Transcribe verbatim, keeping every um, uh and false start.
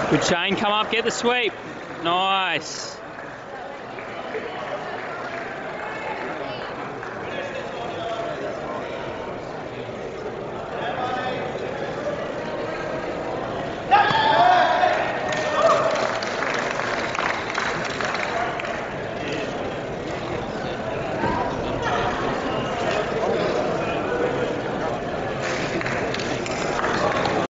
Good chain, come up, get the sweep. Nice.